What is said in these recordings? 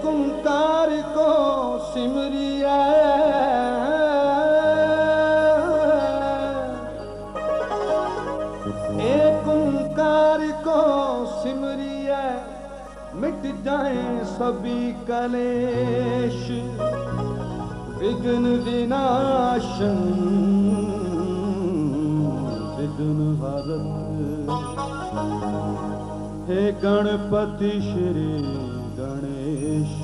ओंकार को सिमरिया, एक ओंकार को सिमरिया, मिट जाए सभी कलेश, विघ्न विनाशन विघ्न हरत, हे गणपति श्री गणेश।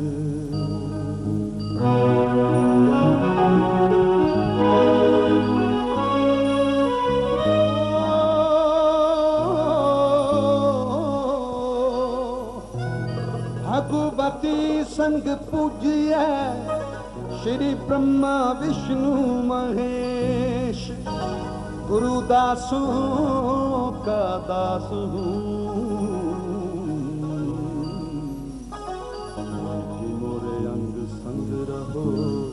भगवती संग पूज्य श्री ब्रह्मा विष्णु महेश, गुरुदासों का दास हूँ, मोरे अंग संग रहो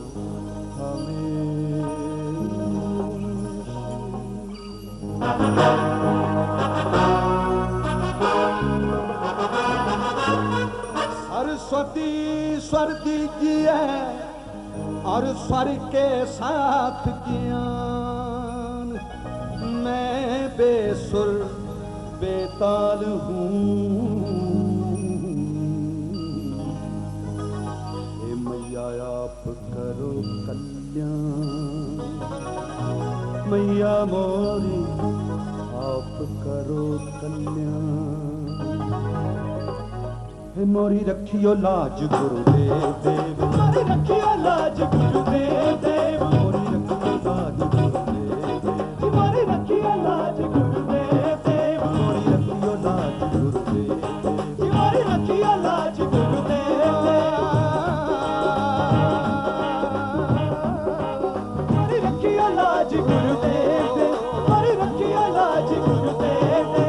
सरस्वती स्वर दीजिए और स्वर के साथ ज्ञान, मैं बेसुर बेताल हूँ, हे मैया आप करो कल्याण, मैया मोरी आप करो कल्याण, हे मोरी रखियो लाज गुरुदेव देव, मोरी रखियो लाज गुरुदेव देव, मोरी रखियो लाज गुरुदेव देव, मोरी रखियो लाज गुरुदेव देव, मोरी रखियो लाज गुरुदेव देव, मोरी रखियो लाज गुरुदेव देव, मोरी रखियो लाज गुरुदेव देव, मोरी रखियो लाज गुरुदेव देव।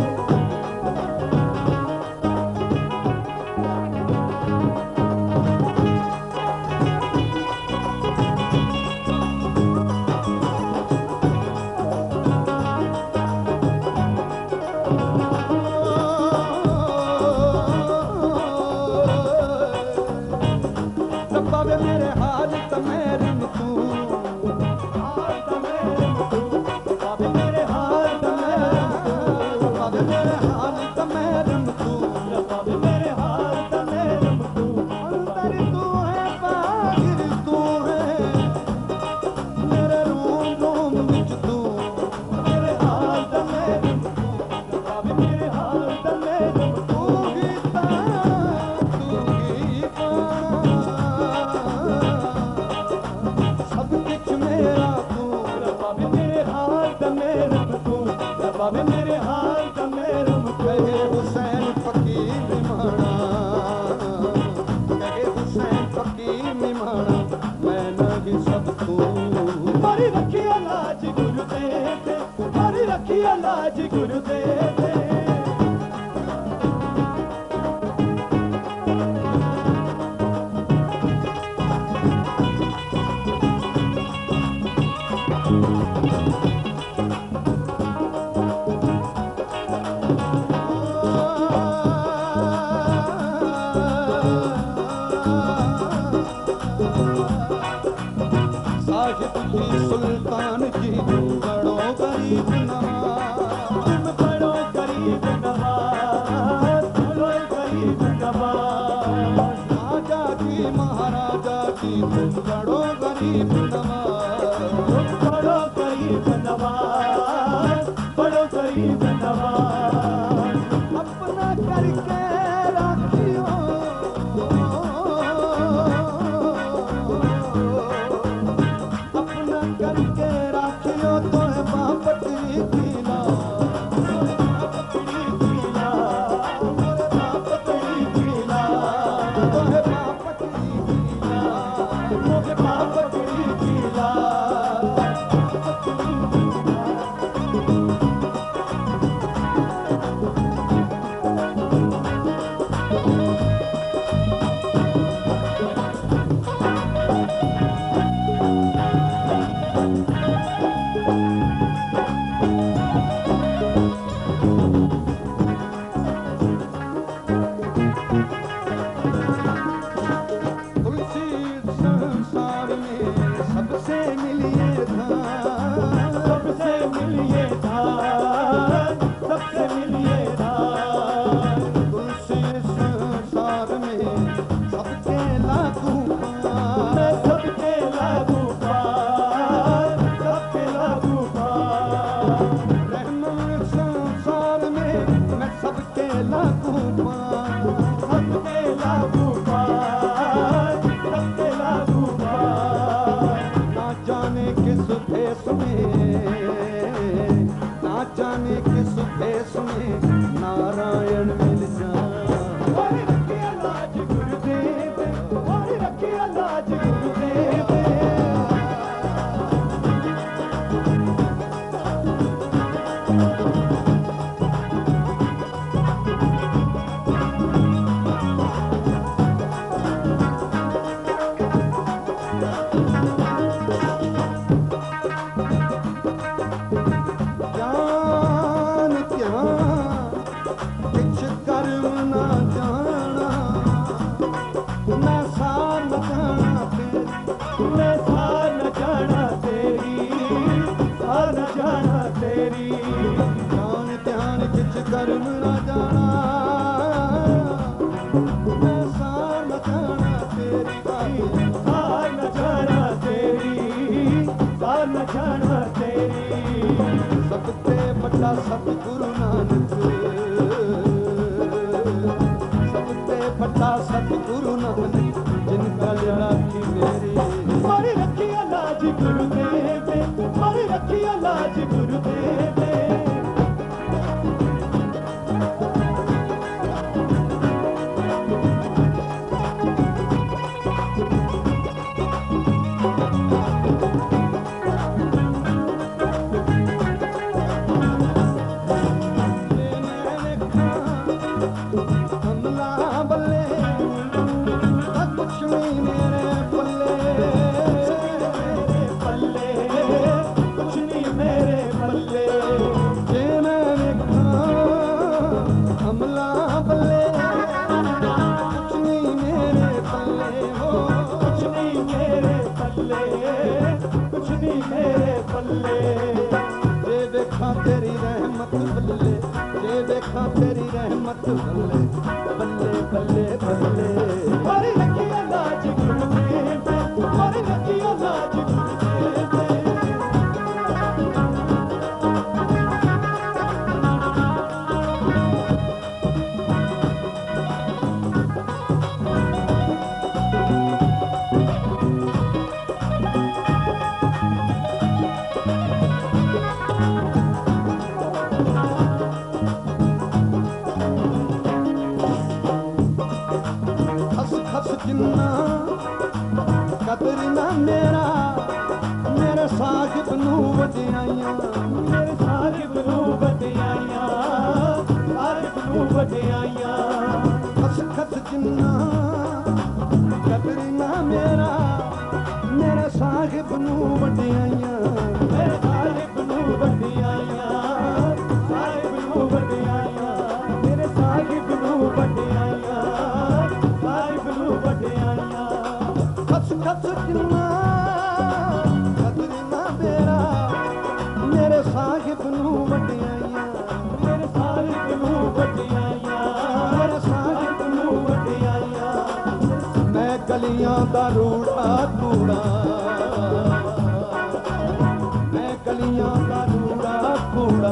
सुल्तान जी बड़ो गरीब नवाज, बड़ो गरीब नवाज, बड़ो गरीब नवाज, राजा जी महाराजा जी बड़ो गरीब नवाज, बड़ो गरीब नवाज, बड़ो गरीब नवाज, अपना करके राखियो करके राखियो तो है बापटी पीला, बापटी पीला, बापटी पीला, तो है बापटी पीला, तो है बापटी पीला। लागू पार, सबके लागू पार, सबके लागू पार। ना जाने किस भेष में, ना जाने किस भेष में नारायण मिल जाए। और रखिया लाज गुरुदेव, और रखिया लाज गुरुदेव। कर्म ना जाना, मैं सार न जाना तेरी बाई, सार न जाना तेरी, सार न जाना तेरी। सबसे बड़ा सतगुरु नानक, सबसे बड़ा सतगुरु नानक, जिनका राखी मेरी। मारी रखिया लाज गुरुदेव, मारी रखिया लाज गुरुदेव। तेरी रहमत बल्ले, जे देखा तेरी रहमत बल्ले, बल्ले बल्ले बल्ले। मारी रखिया लाज गुरुदेव, मारी रखिया लाज गुरुदेव। जिन्ना कदर ना मेरा, मेरे साहिब नूं वडियाइयां, मेरे साहिब नूं वडियाइयां, साहिब नूं वडियाइयां। खस खस जिन्ना कदर ना मेरा, मेरे साहिब नूं वडियाइयां, मेरे साहिब नूं वडियाइयां, साहिब नूं वडियाइयां, मेरे साहिब नूं वडियाइयां, साहिब नूं वडियाइयां। खस खस जिन्ना कदर ना मेरा, मेरे साहिब नूं वडियाइयां, मेरे साहिब नूं वडियाइयां, मेरे साहिब नूं वडियाइयां। मैं गलियां दा रूड़ा कूड़ा, मैं गलियां दा रूड़ा कूड़ा।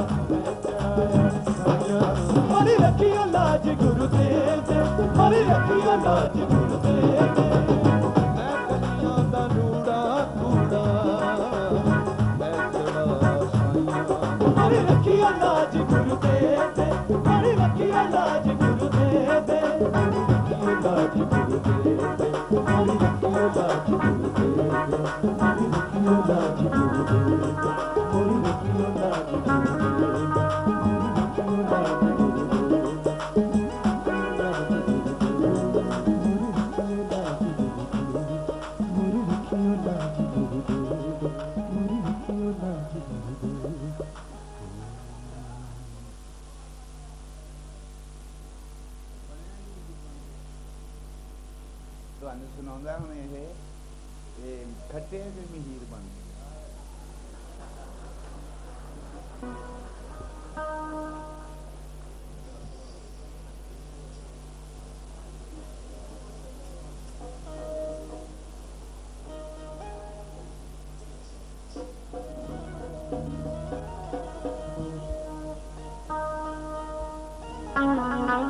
मारी रखिया लाज गुरुदेव, मारी रखिया लाज गुरुदेव। मैं गलियां दा रूड़ा कूड़ा, मैं जड़ा साइयां। मारी रखिया लाज गुरुदेव, मारी रखिया लाज गुरुदेव। मारी रखिया लाज गुरुदेव, मारी रखिया लाज गुरुदेव, मारी रखिया लाज गुरुदेव, मारी रखिया लाज गुरुदेव। ਤੁਹਾਨੂੰ ਸੁਣਾਉਂਦਾ ਹੁਣ ਇਹ ਖੱਟੇ ਦੇ ਮਹੀਰ ਬਣ ਗਏ।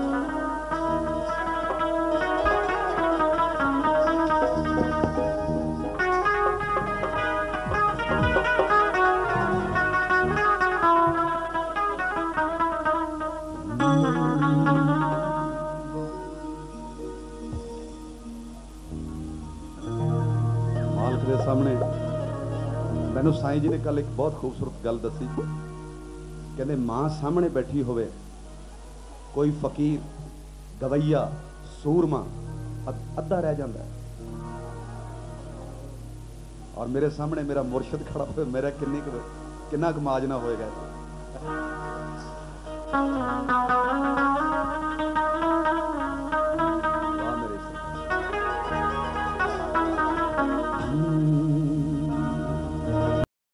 ਮਾਲਕ ਦੇ ਸਾਹਮਣੇ ਮੈਨੂੰ ਸਾਈਂ ਜੀ ਨੇ ਕੱਲ ਇੱਕ ਬਹੁਤ ਖੂਬਸੂਰਤ ਗੱਲ ਦੱਸੀ। ਕਹਿੰਦੇ ਮਾਂ ਸਾਹਮਣੇ ਬੈਠੀ ਹੋਵੇ, ਕੋਈ ਫਕੀਰ, ਗਵਈਆ, ਸੂਰਮਾ ਅੱਧਾ ਰਹਿ ਜਾਂਦਾ ਹੈ, ਔਰ ਮੇਰੇ ਸਾਹਮਣੇ ਮੇਰਾ ਮੁਰਸ਼ਿਦ ਖੜਾ ਹੋਵੇ, ਮੇਰਾ ਕਿੰਨਾ ਕੁ ਮਾਜਨਾ ਹੋਏਗਾ।